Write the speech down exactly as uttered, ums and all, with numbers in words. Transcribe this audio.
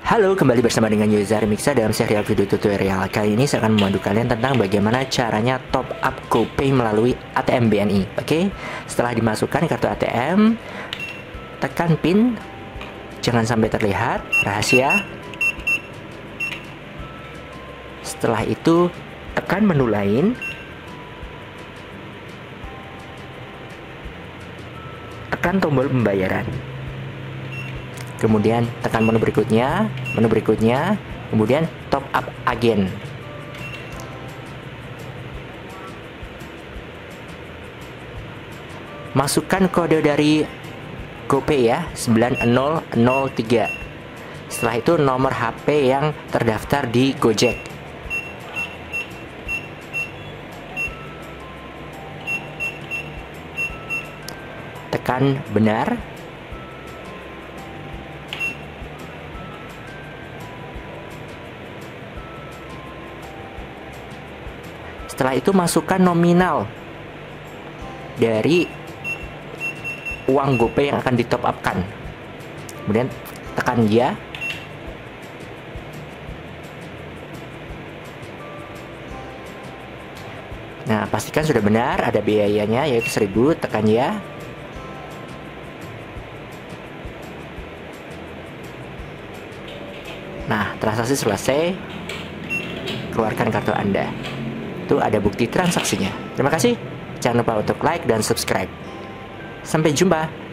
Halo, kembali bersama dengan Yoza Remixa dalam serial video tutorial. Kali ini saya akan memandu kalian tentang bagaimana caranya top up GoPay melalui A T M B N I. Oke, setelah dimasukkan kartu A T M, tekan PIN, jangan sampai terlihat, rahasia. Setelah itu, tekan menu lain, tekan tombol pembayaran. Kemudian tekan menu berikutnya, menu berikutnya, kemudian top up again. Masukkan kode dari GoPay ya, sembilan nol nol tiga. Setelah itu nomor H P yang terdaftar di Gojek. Tekan benar. Setelah itu masukkan nominal dari uang GoPay yang akan ditop upkan. Kemudian tekan ya. Nah, pastikan sudah benar, ada biayanya yaitu seribu, tekan ya. Nah, transaksi selesai. Keluarkan kartu Anda. Itu ada bukti transaksinya. Terima kasih. Jangan lupa untuk like dan subscribe. Sampai jumpa.